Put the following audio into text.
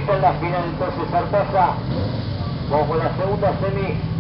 está en la final entonces Artaza. Vamos con la segunda semi.